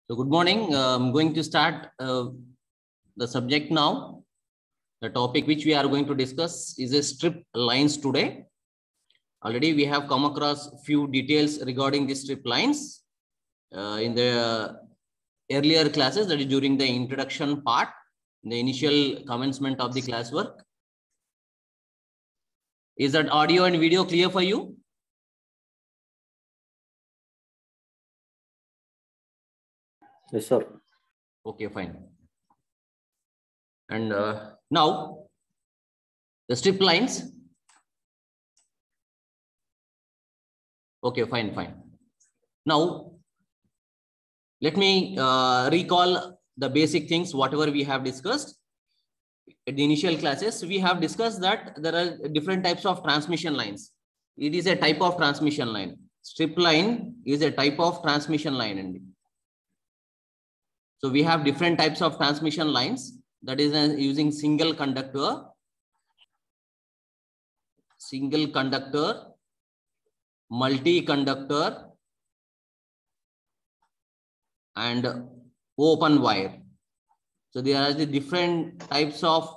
So good morning. I'm going to start the subject now. The topic which we are going to discuss is a strip lines today. Already we have come across few details regarding the strip lines in the earlier classes, that is during the introduction part, the initial commencement of the classwork. Is that audio and video clear for you? Yes, sir. Okay, fine. And now the strip lines. Okay, fine. Now, let me recall the basic things, whatever we have discussed. At the initial classes, we have discussed that there are different types of transmission lines. It is a type of transmission line. Strip line is a type of transmission line. So we have different types of transmission lines, that is using single conductor, multi-conductor, and open wire. So there are the different types of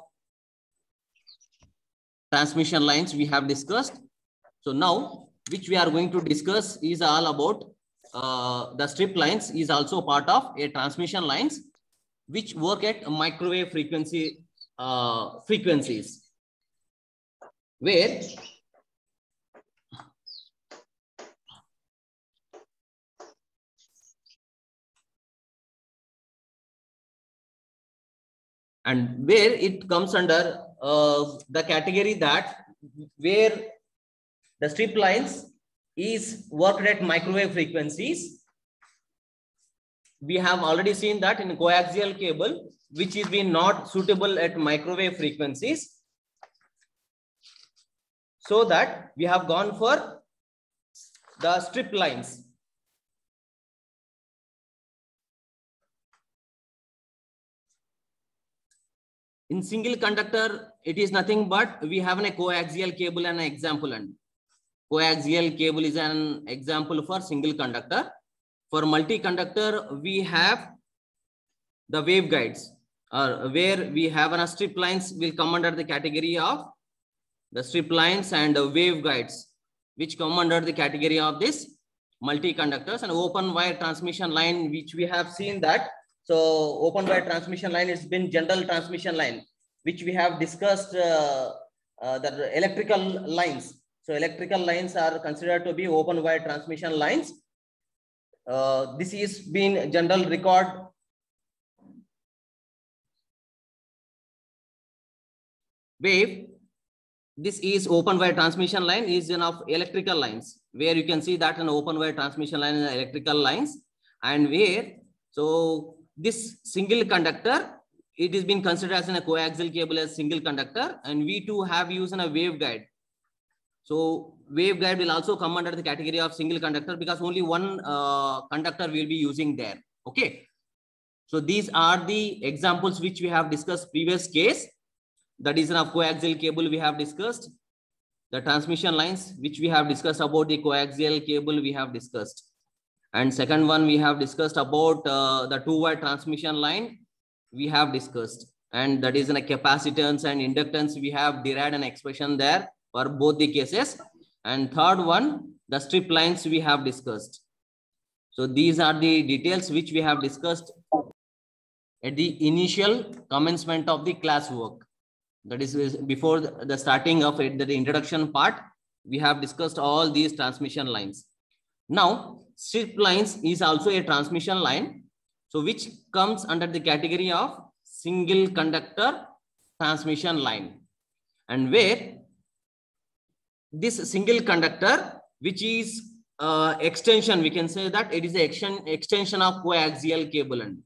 transmission lines we have discussed. So now, which we are going to discuss is all about the strip lines is also part of a transmission lines which work at microwave frequencies, where it comes under the category that where the strip lines is worked at microwave frequencies. We have already seen that in coaxial cable, which is been not suitable at microwave frequencies. So that we have gone for the strip lines. In single conductor, it is nothing but we have a coaxial cable and an example. And coaxial cable is an example for single conductor. For multi-conductor, we have the waveguides, where we have a strip lines will come under the category of the strip lines and waveguides, which come under the category of this multi-conductors. And open wire transmission line, which we have seen that. So open wire transmission line has been general transmission line, which we have discussed the electrical lines. So electrical lines are considered to be open wire transmission lines. This is been general record. Wave. This is open wire transmission line is one of electrical lines, where you can see that an open wire transmission line is electrical lines, and where so this single conductor, it is being considered as a coaxial cable as single conductor, and we too have used a waveguide. So waveguide will also come under the category of single conductor because only one conductor will be using there. Okay. So these are the examples which we have discussed previous case. That is of coaxial cable we have discussed. The transmission lines which we have discussed about the coaxial cable we have discussed. And second one we have discussed about the two-wire transmission line we have discussed. And that is in a capacitance and inductance we have derived an expression there for both the cases. And third one, the strip lines we have discussed. So these are the details which we have discussed at the initial commencement of the classwork. That is before the starting of it, the introduction part, we have discussed all these transmission lines. Now, strip lines is also a transmission line, so which comes under the category of single conductor transmission line, and where this single conductor, which is extension, we can say that it is an extension of coaxial cable, and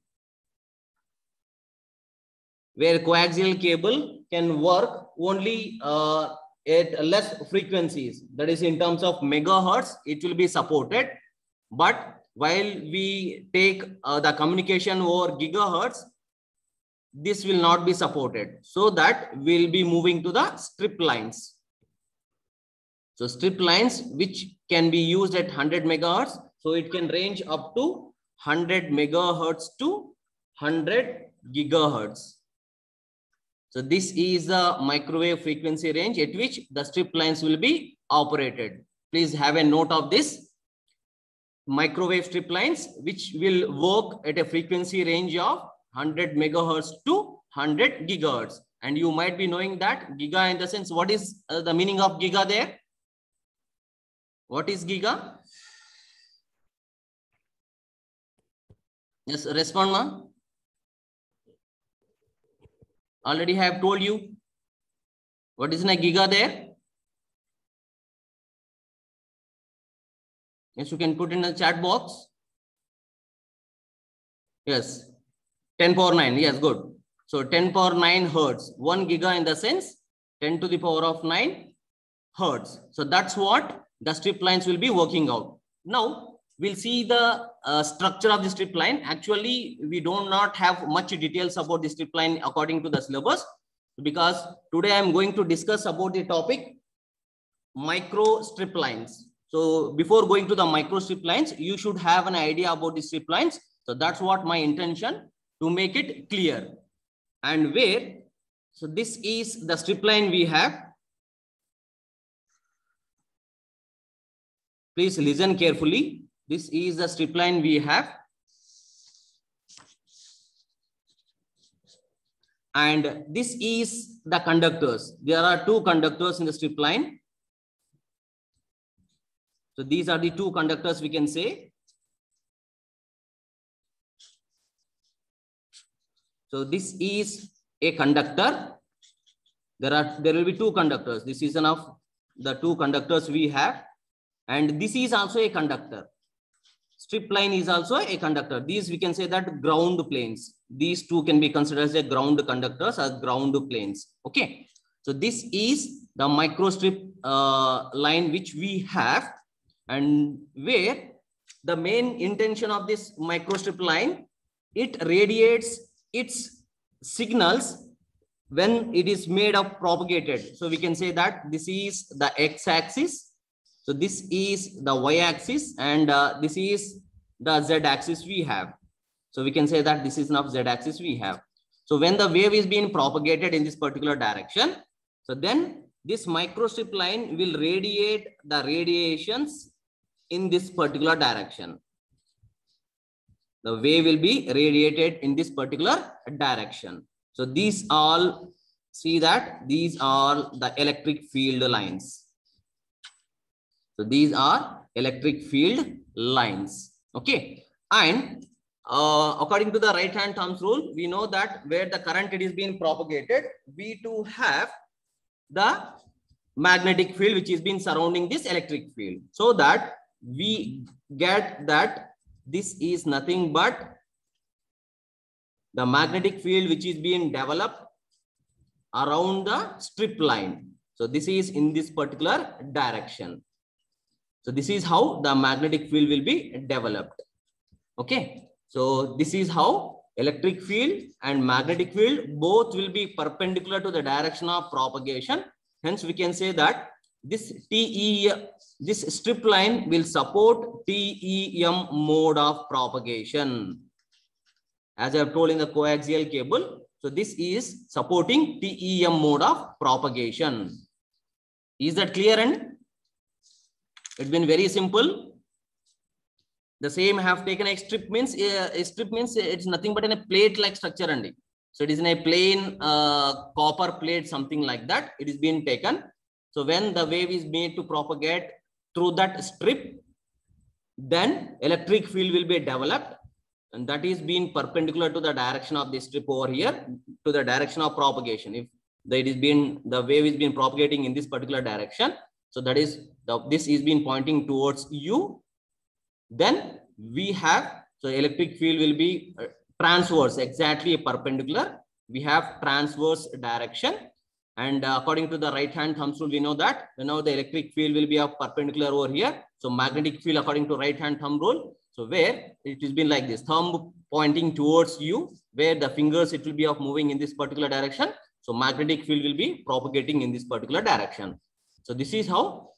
where coaxial cable can work only at less frequencies, that is in terms of megahertz, it will be supported. But while we take the communication over gigahertz, this will not be supported. So that we'll be moving to the strip lines. So strip lines which can be used at 100 megahertz. So it can range up to 100 megahertz to 100 gigahertz. So this is the microwave frequency range at which the strip lines will be operated. Please have a note of this. Microwave strip lines which will work at a frequency range of 100 megahertz to 100 gigahertz. And you might be knowing that giga in the sense, what is the meaning of giga there? What is giga? Yes, respond, ma. Already have told you. What is a giga there? Yes, you can put in the chat box. Yes, 10 power 9. Yes, good. So 10 power 9 hertz. 1 giga in the sense 10 to the power of 9 hertz. So that's what the strip lines will be working out. Now we'll see the structure of the strip line. Actually, we do not have much details about the strip line according to the syllabus, because today I'm going to discuss about the topic micro strip lines. So before going to the micro strip lines, you should have an idea about the strip lines. So that's what my intention, to make it clear. And where, so this is the strip line we have. Please listen carefully. This is the strip line we have. And this is the conductors. There are two conductors in the strip line. So these are the two conductors we can say. So this is a conductor. There will be two conductors. This is one of the two conductors we have. And this is also a conductor. Strip line is also a conductor. These we can say that ground planes. These two can be considered as a ground conductors or ground planes. Okay. So this is the microstrip line which we have, and where the main intention of this microstrip line, it radiates its signals when it is made of propagated. So we can say that this is the x-axis. So this is the y-axis, and this is the z-axis we have. So we can say that this is enough z-axis we have. So when the wave is being propagated in this particular direction, so then this microstrip line will radiate the radiations in this particular direction. The wave will be radiated in this particular direction. So these all, see that these are the electric field lines. So these are electric field lines. Okay. And according to the right hand thumbs rule, we know that where the current it is being propagated, we too have the magnetic field which is being surrounding this electric field. So that we get that this is nothing but the magnetic field which is being developed around the strip line. So this is in this particular direction. So this is how the magnetic field will be developed. Okay. So this is how electric field and magnetic field both will be perpendicular to the direction of propagation. Hence, we can say that this this strip line will support TEM mode of propagation. As I have told in the coaxial cable, so this is supporting TEM mode of propagation. Is that clear? And it's been very simple. The same I have taken a strip means it's nothing but in a plate like structure only. So it is in a plain copper plate, something like that. It is being taken. So when the wave is made to propagate through that strip, then electric field will be developed, and that is being perpendicular to the direction of the strip over here, to the direction of propagation. If the wave is being propagating in this particular direction, so that is this is being pointing towards you. Then we have, so electric field will be transverse, exactly perpendicular. We have transverse direction. And according to the right hand thumb rule, we know that the electric field will be a perpendicular over here. So magnetic field according to right hand thumb rule. So where it has been like this, thumb pointing towards you, where the fingers it will be of moving in this particular direction. So magnetic field will be propagating in this particular direction. So this is how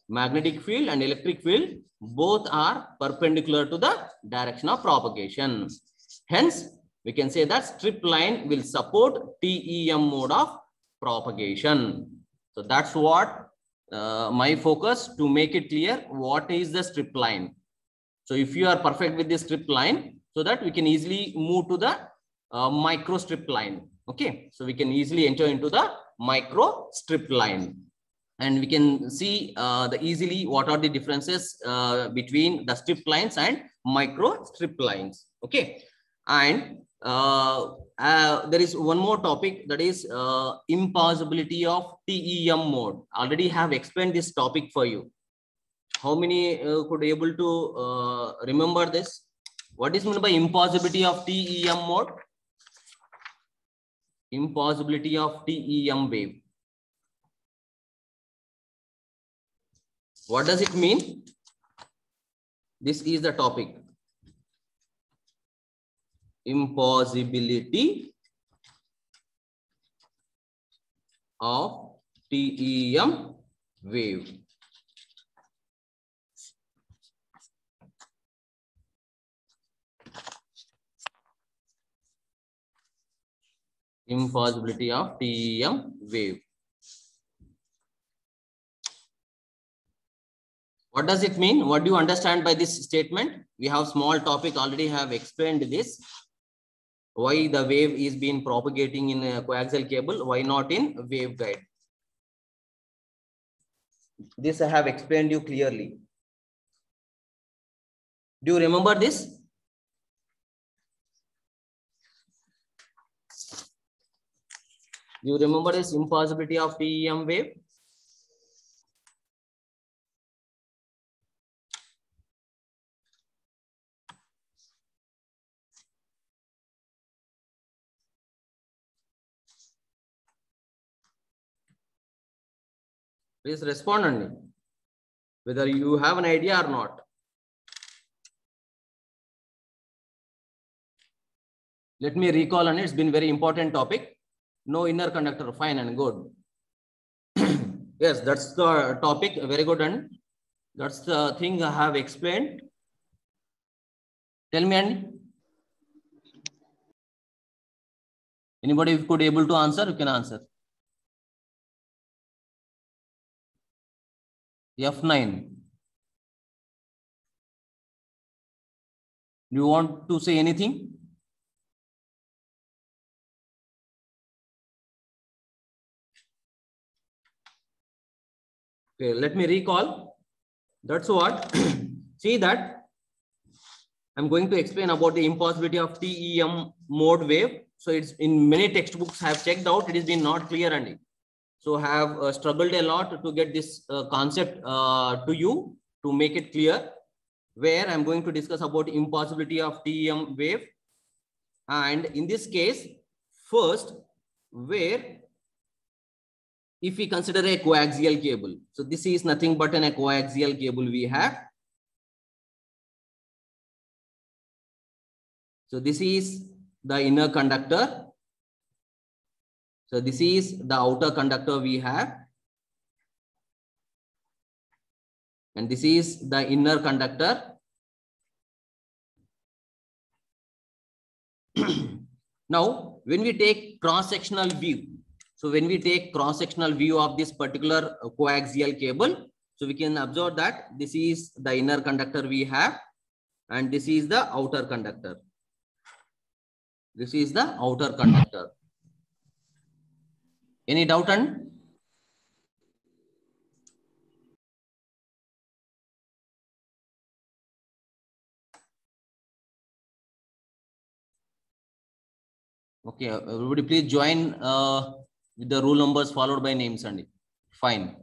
magnetic field and electric field both are perpendicular to the direction of propagation. Hence, we can say that strip line will support TEM mode of propagation. So that's what my focus, to make it clear what is the strip line. So if you are perfect with this strip line, so that we can easily move to the micro strip line. Okay, so we can easily enter into the micro strip line, and we can see easily what are the differences between the strip lines and micro strip lines. Okay, and there is one more topic, that is impossibility of TEM mode. Already have explained this topic for you. How many could able to remember this? What is meant by impossibility of TEM mode? Impossibility of TEM wave. What does it mean? This is the topic. Impossibility of TEM wave. Impossibility of TEM wave. What does it mean? What do you understand by this statement? We have small topic, already have explained this. Why the wave is being propagating in a coaxial cable, why not in waveguide? This I have explained you clearly. Do you remember this? Do you remember this impossibility of TEM wave? Please respond on it, whether you have an idea or not. Let me recall on it. It's been very important topic. No inner conductor. Fine and good. Yes, that's the topic. Very good. And that's the thing I have explained. Tell me, Andy. Anybody could able to answer, you can answer. F9. Do you want to say anything? Okay, let me recall. That's what. See that I'm going to explain about the impossibility of TEM mode wave. So it's in many textbooks I have checked out. It has been not clear, Andy. So have struggled a lot to get this concept to you, to make it clear, where I'm going to discuss about impossibility of TEM wave. And in this case, first, where if we consider a coaxial cable, so this is nothing but a coaxial cable we have. So this is the inner conductor. So this is the outer conductor we have. And this is the inner conductor. Now, when we take cross-sectional view, so when we take cross-sectional view of this particular coaxial cable, so we can observe that this is the inner conductor we have, and this is the outer conductor. This is the outer conductor. Any doubt on? Okay, everybody please join with the rule numbers followed by names, Andy. Fine.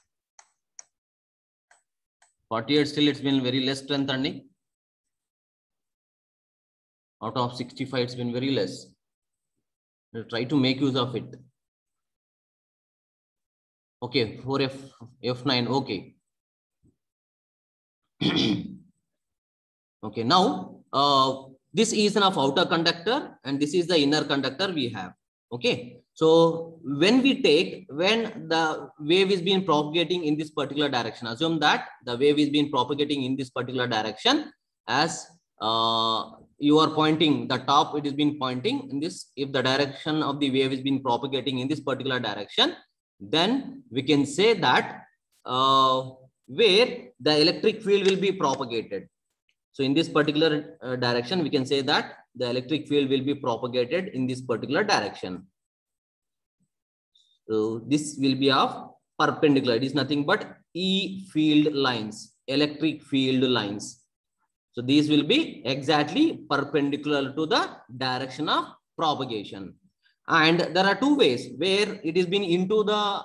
48 still it's been very less strength, Andy. Out of 65 it's been very less. We'll try to make use of it. Okay, for F9, okay. Okay, now this is an outer conductor and this is the inner conductor we have. Okay. So when the wave is being propagating in this particular direction, assume that the wave is being propagating in this particular direction as you are pointing the top, it is been pointing in this. If the direction of the wave is being propagating in this particular direction, then we can say that where the electric field will be propagated. So in this particular direction, we can say that the electric field will be propagated in this particular direction. So this will be of perpendicular. It is nothing but E field lines, electric field lines. So these will be exactly perpendicular to the direction of propagation. And there are two ways where it is been into the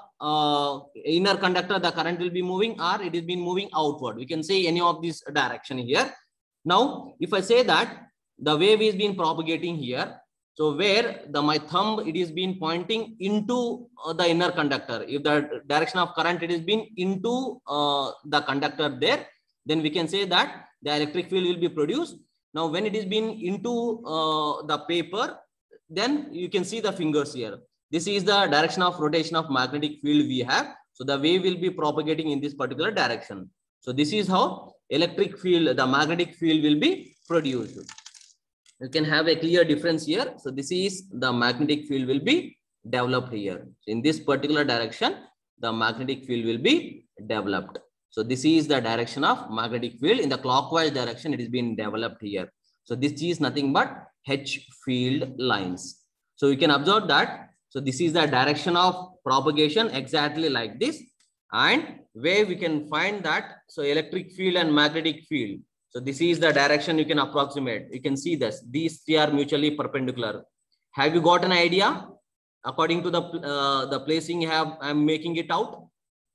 inner conductor, the current will be moving, or it is been moving outward. We can say any of this direction here. Now, if I say that the wave is being propagating here, so where my thumb, it is been pointing into the inner conductor. If the direction of current, it is been into the conductor there, then we can say that the electric field will be produced. Now, when it is been into the paper, then you can see the fingers here. This is the direction of rotation of magnetic field we have. So the wave will be propagating in this particular direction. So this is how electric field, the magnetic field will be produced. You can have a clear difference here. So this is the magnetic field will be developed here. In this particular direction, the magnetic field will be developed. So this is the direction of magnetic field. In the clockwise direction, it is being developed here. So this is nothing but H field lines. So you can observe that. So this is the direction of propagation exactly like this. And where we can find that, so electric field and magnetic field. So this is the direction you can approximate. You can see this. These three are mutually perpendicular. Have you got an idea? According to the placing you have, I'm making it out.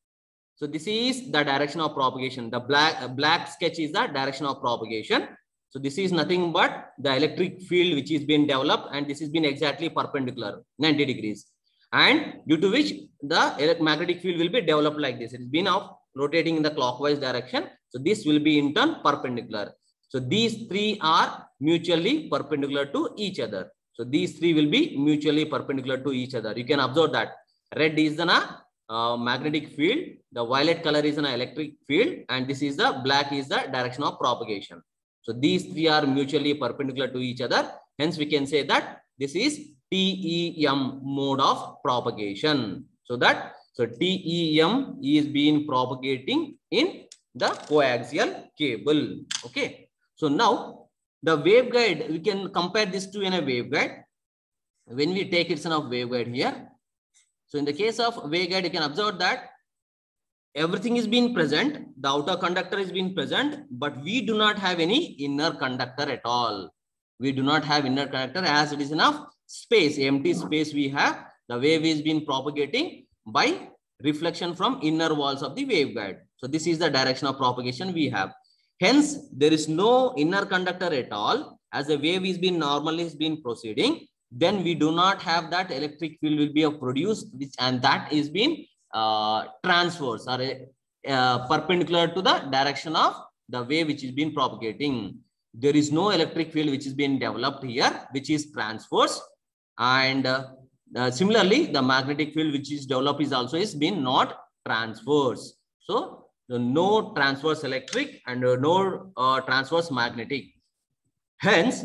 So this is the direction of propagation. The black sketch is the direction of propagation. So this is nothing but the electric field which is being developed, and this has been exactly perpendicular, 90 degrees. And due to which the magnetic field will be developed like this. It has been of rotating in the clockwise direction. So this will be in turn perpendicular. So these three are mutually perpendicular to each other. So these three will be mutually perpendicular to each other. You can observe that red is the magnetic field, the violet color is an electric field, and this is the black is the direction of propagation. So these three are mutually perpendicular to each other. Hence, we can say that this is TEM mode of propagation. So TEM is being propagating in the coaxial cable. Okay. So now the waveguide, we can compare this to in a waveguide. When we take it in a waveguide here. So in the case of waveguide, you can observe that everything is being present. The outer conductor is being present, but we do not have any inner conductor at all. We do not have inner conductor as it is enough space, empty space we have. The wave is being propagating by reflection from inner walls of the waveguide. So this is the direction of propagation we have. Hence, there is no inner conductor at all. As the wave is being normally is being proceeding, then we do not have that electric field will be produced, and that is being transverse or perpendicular to the direction of the wave which is being propagating. There is no electric field which is being developed here, which is transverse. And similarly, the magnetic field which is developed is also is being not transverse. So no transverse electric and no transverse magnetic. Hence,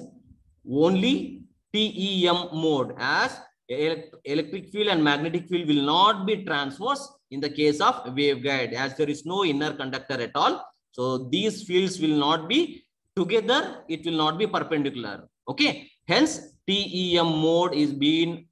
only TEM mode as electric field and magnetic field will not be transverse in the case of waveguide, as there is no inner conductor at all. So these fields will not be together. It will not be perpendicular. Okay. Hence, TEM mode is being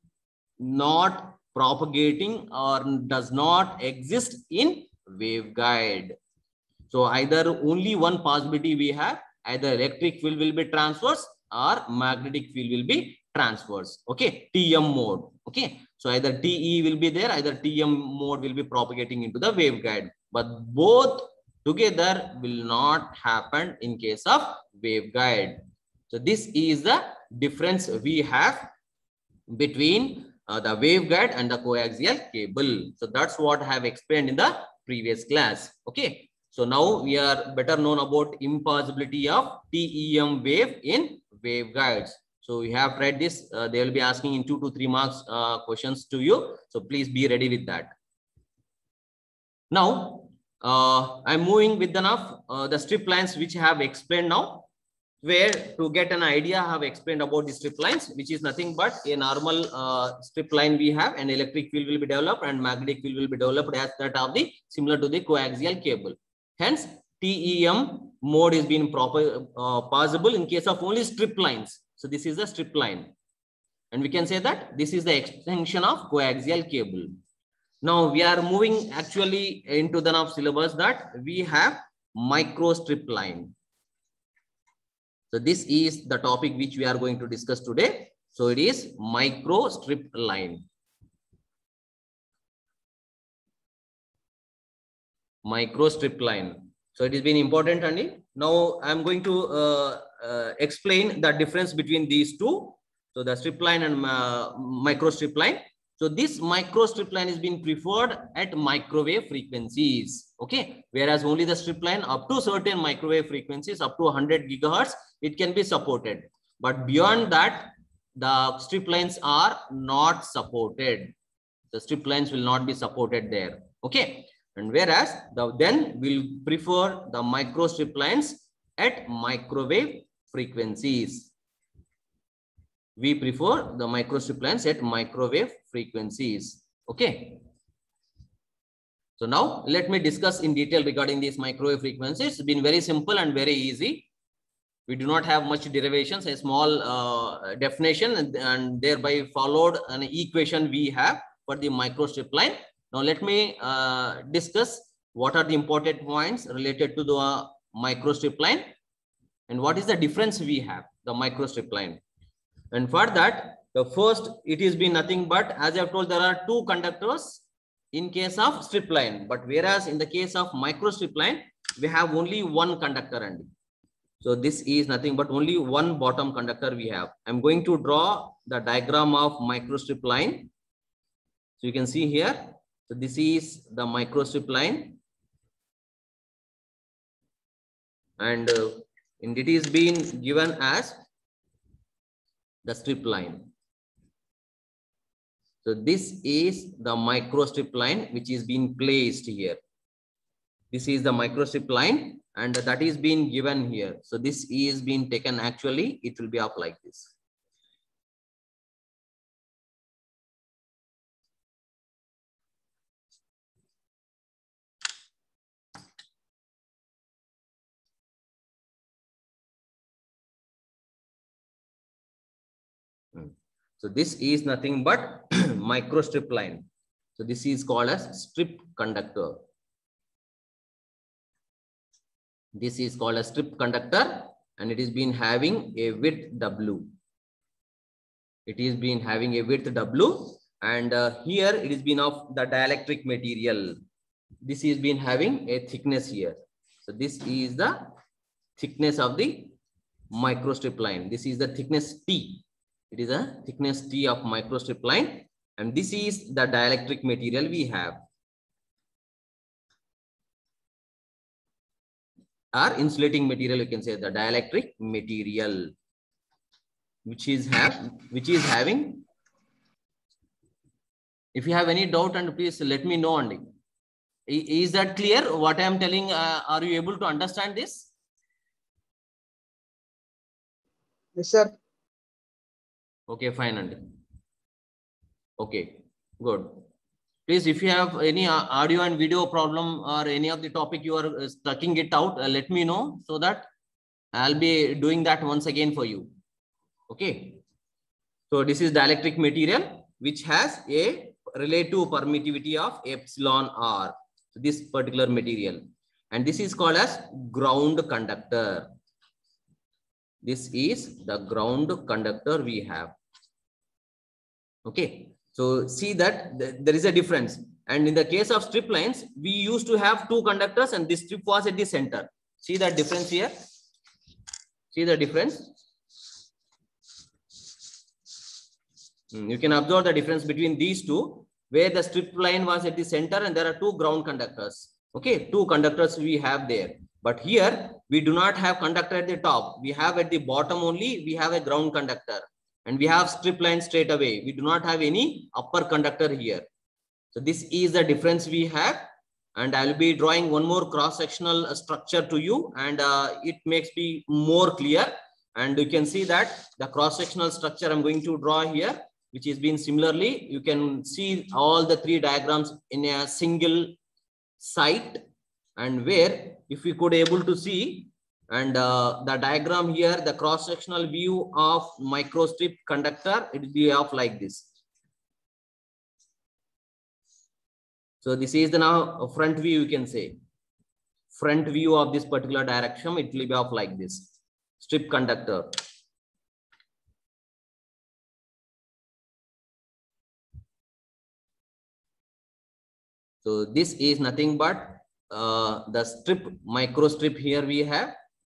not propagating or does not exist in waveguide. So either only one possibility we have, either electric field will be transverse or magnetic field will be transverse. Okay, TM mode. Okay, so either TE will be there, either TM mode will be propagating into the waveguide, but both together will not happen in case of waveguide. So this is the difference we have between the waveguide and the coaxial cable. So that's what I have explained in the previous class. Okay, so now we are better known about impossibility of TEM wave in waveguides. So you have read this. They will be asking in 2 to 3 marks questions to you. So please be ready with that. Now, I'm moving with the strip lines which I have explained now. Where to get an idea, I have explained about the strip lines, which is nothing but a normal strip line we have, an electric field will be developed and magnetic field will be developed as that of the similar to the coaxial cable. Hence, TEM mode is being possible in case of only strip lines. So this is a strip line. And we can say that this is the extension of coaxial cable. Now we are moving actually into the syllabus that we have micro strip line. So this is the topic which we are going to discuss today. So it is micro strip line. Micro strip line. So it has been important, Andy. Now I am going to explain the difference between these two. So the strip line and micro strip line. So this micro strip line is being preferred at microwave frequencies. Okay. Whereas only the strip line up to certain microwave frequencies, up to 100 gigahertz, it can be supported. But beyond that, the strip lines are not supported. The strip lines will not be supported there. Okay. And whereas then we'll prefer the micro strip lines at microwave frequencies. We prefer the micro strip lines at microwave frequencies. Okay. So now let me discuss in detail regarding these microwave frequencies. It's been very simple and very easy. We do not have much derivations, a small definition and thereby followed an equation we have for the micro strip line. Now let me discuss what are the important points related to the micro strip line and what is the difference we have, the micro strip line. And for that, the first, it has been nothing but, as I have told, there are two conductors in case of strip line. But whereas in the case of micro strip line, we have only one conductor. And so this is nothing but only one bottom conductor we have. I'm going to draw the diagram of micro strip line. So you can see here. So this is the micro strip line. And it is being given as the strip line. So this is the micro strip line which is being placed here. This is the micro strip line and that is being given here. So this is being taken, actually it will be up like this. So this is nothing but micro strip line. So this is called as strip conductor. This is called a strip conductor and it is been having a width W. It is been having a width W and here it is been of the dielectric material. This is been having a thickness here. So this is the thickness of the micro strip line. This is the thickness T. It is a thickness T of micro strip line and this is the dielectric material we have. Or insulating material, you can say the dielectric material, which is having. If you have any doubt, and please let me know only. Is that clear? What I am telling? Are you able to understand this? Yes, sir. Okay, fine, Andy. Okay, good. Please, if you have any audio and video problem or any of the topic you are stucking it out, let me know so that I'll be doing that once again for you. Okay. So this is dielectric material which has a relative permittivity of epsilon r. So this particular material, and this is called as ground conductor. This is the ground conductor we have. Okay. So see that there is a difference. And in the case of strip lines, we used to have two conductors and this strip was at the center. See that difference here? See the difference? You can observe the difference between these two, where the strip line was at the center and there are two ground conductors. Okay, two conductors we have there. But here we do not have conductor at the top. We have at the bottom only, we have a ground conductor. and we have strip line straight away. We do not have any upper conductor here. So this is the difference we have. And I will be drawing one more cross-sectional structure to you, and it makes me more clear. And you can see that the cross-sectional structure I'm going to draw here, which is been similarly, you can see all the three diagrams in a single site, and where if we could able to see, and the diagram here, the cross-sectional view of microstrip conductor, it will be of like this. So this is the now front view, you can say. Front view of this particular direction, it will be of like this. Strip conductor. So this is nothing but the strip, microstrip here we have.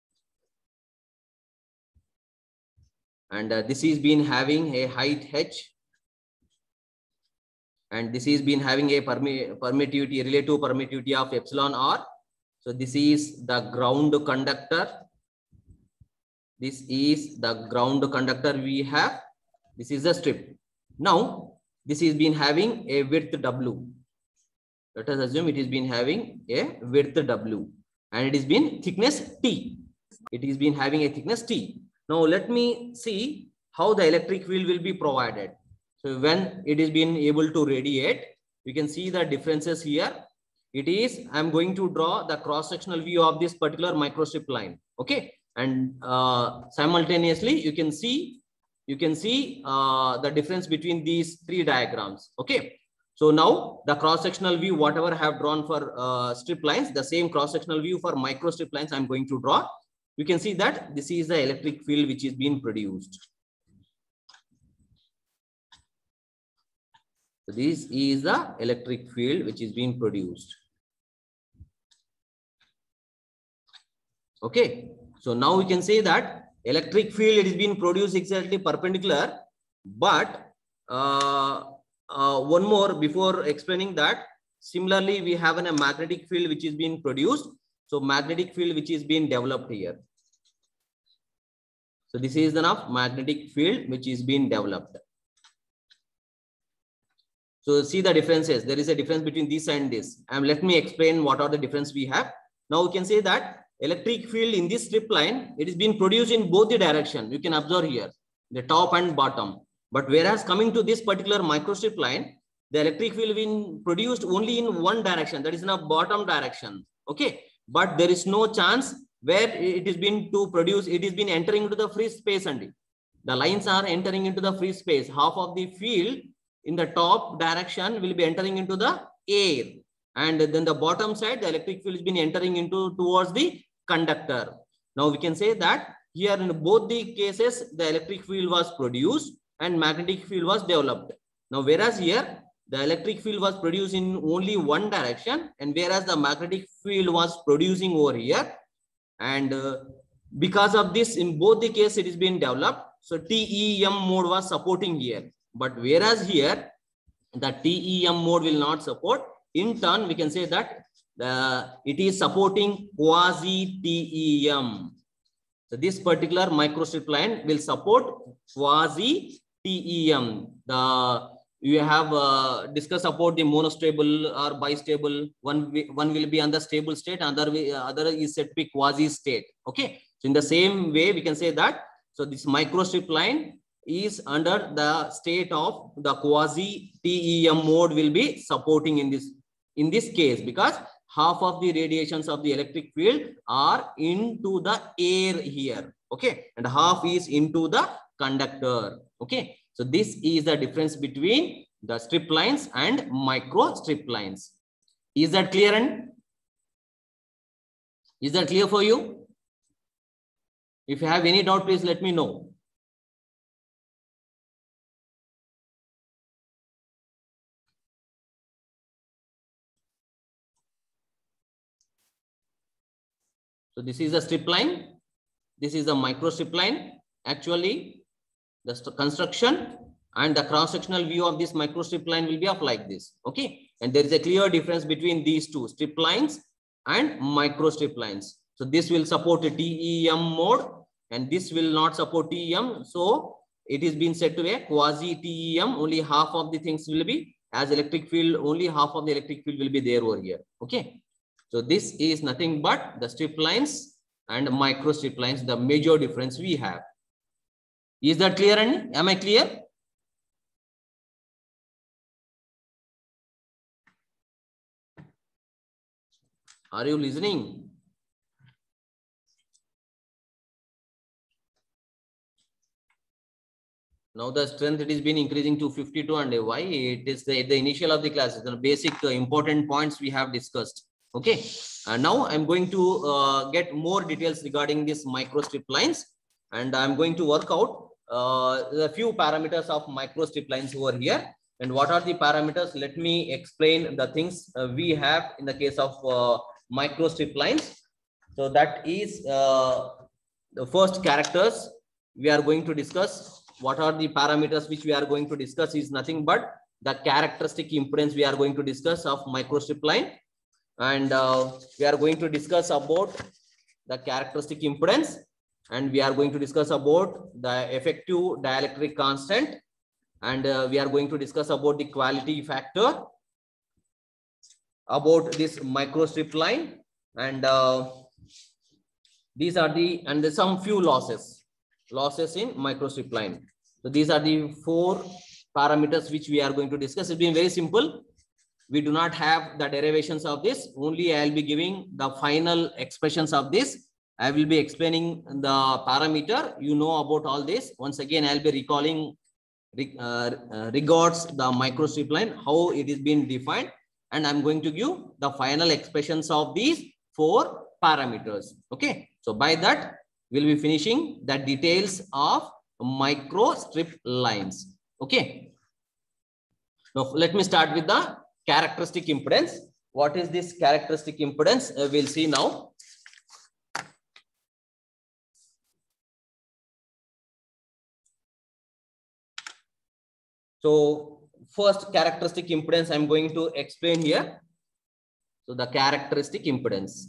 And this is been having a height h. And this is been having a permittivity, relative permittivity of epsilon r. So this is the ground conductor. This is the ground conductor we have. This is the strip. Now, this is been having a width w. Let us assume it is been having a width w. And it is been thickness t. It is been having a thickness t. Now, let me see how the electric field will be provided. So when it is being able to radiate, you can see the differences here. It is, I'm going to draw the cross-sectional view of this particular microstrip line. Okay. And simultaneously, you can see the difference between these three diagrams. Okay. So now the cross-sectional view, whatever I have drawn for strip lines, the same cross-sectional view for microstrip lines, I'm going to draw. You can see that this is the electric field which is being produced. So this is the electric field which is being produced. Okay. So now we can say that electric field, it is being produced exactly perpendicular. But one more before explaining that, similarly, we have a magnetic field which is being produced. So magnetic field which is being developed here. So this is the magnetic field which is being developed. So see the differences. There is a difference between this and this. And let me explain what are the difference we have. Now we can say that electric field in this strip line, it is being produced in both the direction. You can observe here, the top and bottom. But whereas coming to this particular microstrip line, the electric field being produced only in one direction, that is in a bottom direction. Okay. But there is no chance where it is being to produce, it is been entering into the free space only. The lines are entering into the free space. Half of the field in the top direction will be entering into the air. And then the bottom side, the electric field has been entering into towards the conductor. Now we can say that here in both the cases, the electric field was produced and magnetic field was developed. Now, whereas here, the electric field was produced in only one direction, and whereas the magnetic field was producing over here. And because of this, in both the cases, it is being developed. So TEM mode was supporting here. But whereas here, the TEM mode will not support. In turn, we can say that it is supporting quasi-TEM. So this particular microstrip line will support quasi-TEM. You have discussed about the monostable or bistable. One will be on the stable state, other is said to be quasi state. Okay. So in the same way, we can say that. So this microstrip line is under the state of the quasi-TEM mode will be supporting in this case, because half of the radiations of the electric field are into the air here. Okay. And half is into the conductor. Okay. So this is the difference between the strip lines and micro strip lines. Is that clear? And is that clear for you? If you have any doubt, please let me know. So this is a strip line. This is a micro strip line. Actually, the construction and the cross-sectional view of this microstrip line will be of like this. Okay. And there is a clear difference between these two, strip lines and microstrip lines. So this will support a TEM mode and this will not support TEM. So it is being said to be a quasi TEM. Only half of the things will be as electric field. Only half of the electric field will be there over here. Okay. So this is nothing but the strip lines and micro strip lines. The major difference we have. Is that clear? And am I clear? Are you listening? Now the strength, it is been increasing to 52, and why? It is the initial of the class. The basic important points we have discussed. Okay. And now I'm going to get more details regarding this micro strip lines, and I'm going to work out a few parameters of micro strip lines over here. And what are the parameters? Let me explain the things we have in the case of micro strip lines. So that is the first characters we are going to discuss. What are the parameters which we are going to discuss is nothing but the characteristic impedance we are going to discuss of micro strip line. And we are going to discuss about the characteristic impedance, and we are going to discuss about the effective dielectric constant, and we are going to discuss about the quality factor, about this micro strip line, and these are the, and some few losses in micro strip line. So these are the 4 parameters which we are going to discuss. It's been very simple. We do not have the derivations of this. Only I will be giving the final expressions of this. I will be explaining the parameter. You know about all this. Once again, I'll be recalling regards the micro strip line, how it is being defined, and I'm going to give the final expressions of these 4 parameters. Okay. So by that, we'll be finishing the details of micro strip lines. Okay. Now let me start with the characteristic impedance. What is this characteristic impedance? We'll see now. So first characteristic impedance I'm going to explain here. So the characteristic impedance.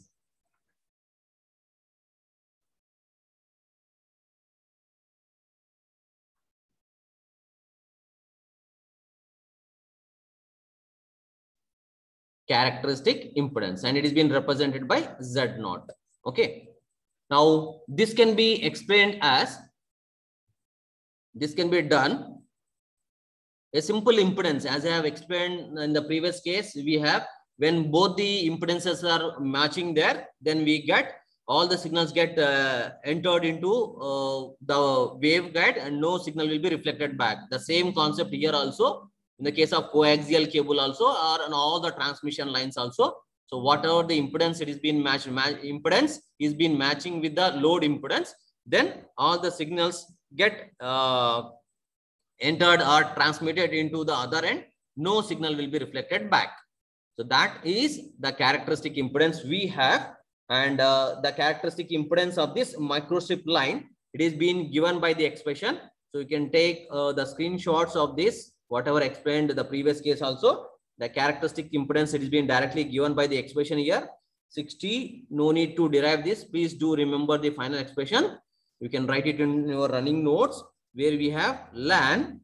Characteristic impedance, and it is being represented by Z0. Okay. Now this can be explained as, this can be done a simple impedance, as I have explained in the previous case. We have, when both the impedances are matching there, then we get all the signals get entered into the waveguide, and no signal will be reflected back. The same concept here also in the case of coaxial cable also, or on all the transmission lines also. So whatever the impedance it is being matched, impedance is being matching with the load impedance, then all the signals get entered or transmitted into the other end. No signal will be reflected back. So that is the characteristic impedance we have. And the characteristic impedance of this microstrip line, it is being given by the expression. So you can take the screenshots of this, whatever explained the previous case also. The characteristic impedance, it is being directly given by the expression here. 60, no need to derive this. Please do remember the final expression. You can write it in your running notes, where we have ln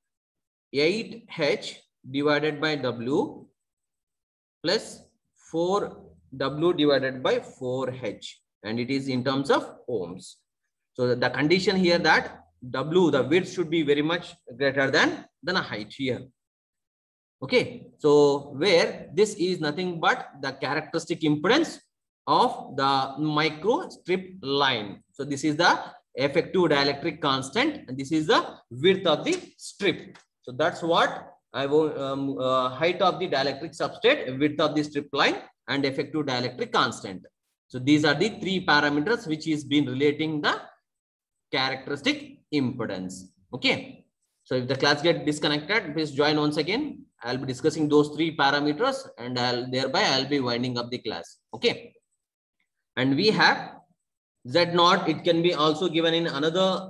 8H divided by W plus 4W divided by 4H, and it is in terms of ohms. So the condition here that W, the width should be very much greater than a height here. Okay, so where this is nothing but the characteristic impedance of the micro strip line. So this is the effective dielectric constant, and this is the width of the strip. So that's what I will height of the dielectric substrate, width of the strip line, and effective dielectric constant. So these are the 3 parameters which is been relating the characteristic impedance. Okay. So if the class get disconnected, please join once again. I'll be discussing those 3 parameters, and I'll be winding up the class. Okay. And we have Z0. It can be also given in another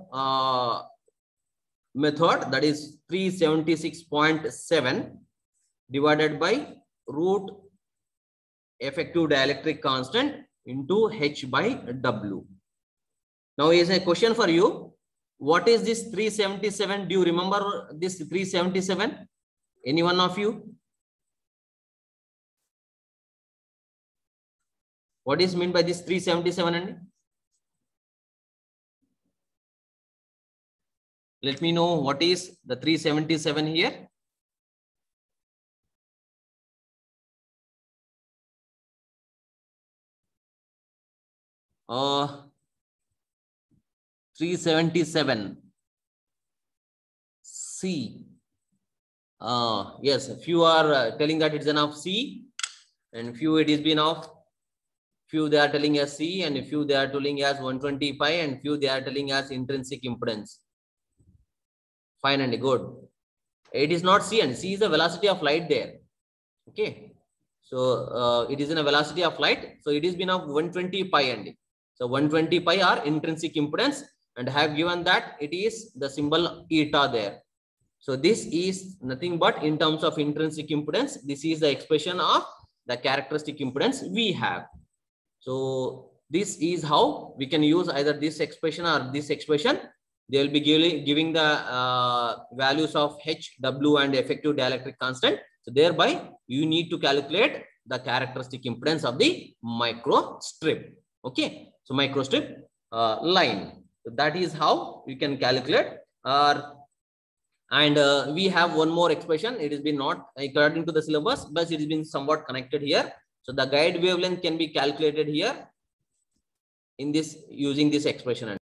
method, that is 376.7 divided by root effective dielectric constant into H by W. Now is a question for you. what is this 377? Do you remember this 377? Any one of you? What is meant by this 377? And let me know what is the 377 here. Uh, 377 C. Yes, few are telling that it's an of C, and few it is been of, few they are telling as C, and few they are telling as 120 pi, and few they are telling as intrinsic impedance. Fine and good. It is not C, and C is the velocity of light there. Okay, so it is in a velocity of light, so it is been of 120 pi and so 120 pi are intrinsic impedance, and have given that it is the symbol eta there. So this is nothing but in terms of intrinsic impedance, this is the expression of the characteristic impedance we have. So this is how we can use either this expression or this expression. They will be giving the values of H, W and effective dielectric constant. So thereby you need to calculate the characteristic impedance of the microstrip. Okay, so microstrip line. So that is how you can calculate. And we have one more expression. It has been not according to the syllabus, but it has been somewhat connected here. So the guide wavelength can be calculated here in this using this expression.